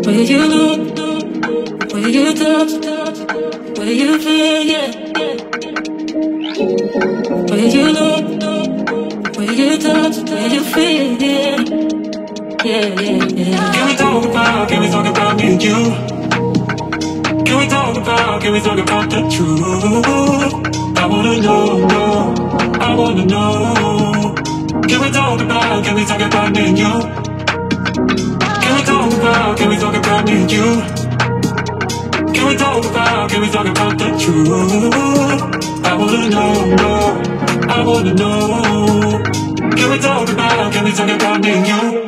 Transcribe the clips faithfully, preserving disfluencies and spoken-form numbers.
Where you look, where you touch, where you feel, yeah. Where you look, where you touch, where you feel, yeah. Yeah, yeah, yeah. Can we talk about, can we talk about me and you? Can we talk about, can we talk about the truth? I wanna know, know, I wanna know. Can we talk about, can we talk about me and you? Can we talk about, can we talk about me and you? Can we talk about, can we talk about the truth? I wanna know, know, I wanna know. Can we talk about, can we talk about me and you?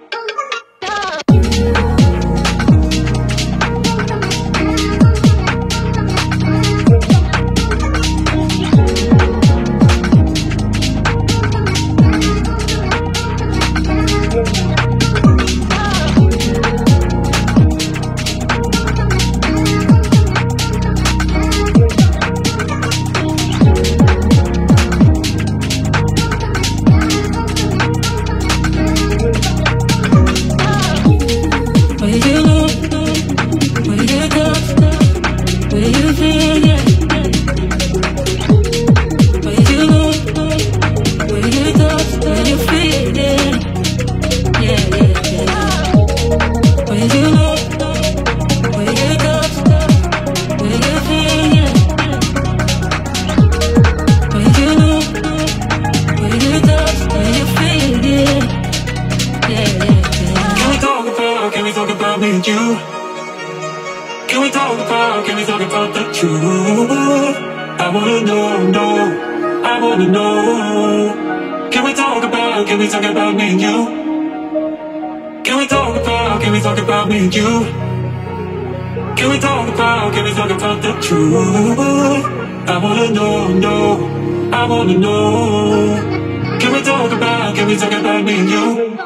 I wanna know, know, I wanna know. Can we talk about, can we talk about me and you?